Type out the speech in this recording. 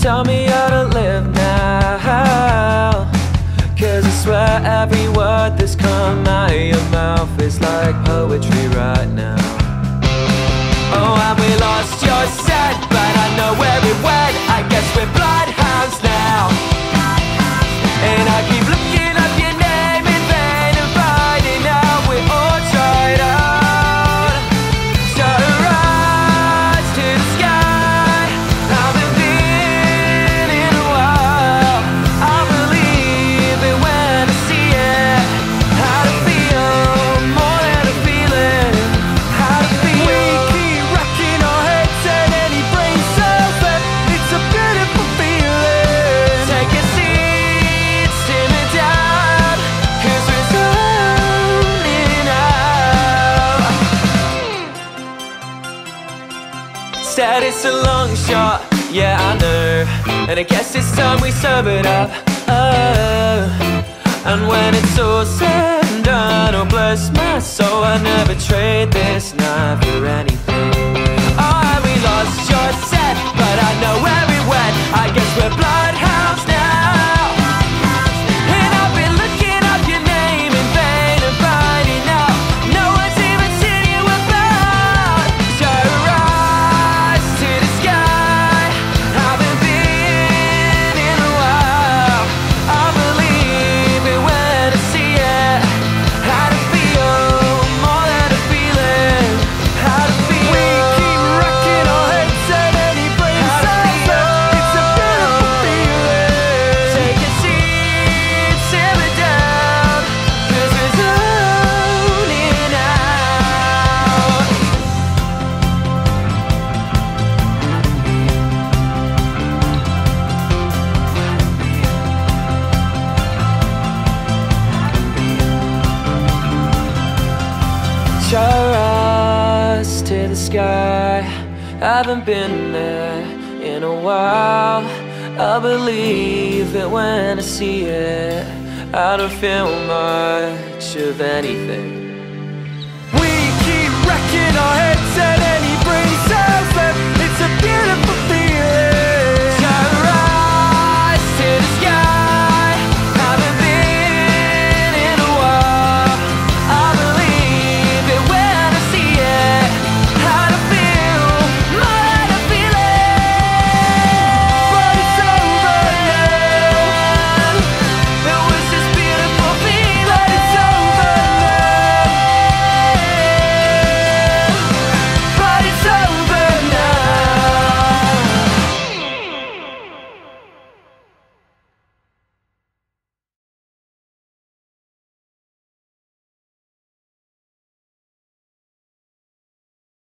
tell me how to live now. Cause I swear every word that's come out of your mouth is like poetry right now. Oh, and we lost your scent, but I know where it went. I guess we're bloodhounds now. And I keep looking up your name in vain and finding out we're all tried out. So rise to the sky. I've been feeling a while. I believe it when I see it. How to feel more than a feeling. How to feel. We keep racking our heads and any brain cells left. It's a beautiful feeling. Take a seat, simmer down, cause we're zoning out. Said it's a long shot, yeah I know, and I guess it's time we serve it up. Oh, and when it's all said and done, oh bless my soul, I never trade this night for anything. Oh, we lost your scent, but I know where we went. I guess we're bloodhounds now. And I've been looking up your name in vain and finding out no one's even seen you about. So rise to the sky. I've been feeling a while. I believe it when I see it. How to feel more than a feeling. How to feel. We keep racking our heads and any brain cells left. It's a beautiful feeling. Take a seat, simmer down, cause we're zoning out. Show us to the sky. Haven't been there in a while. I believe it when I see it. I don't feel much of anything. We keep wrecking our heads and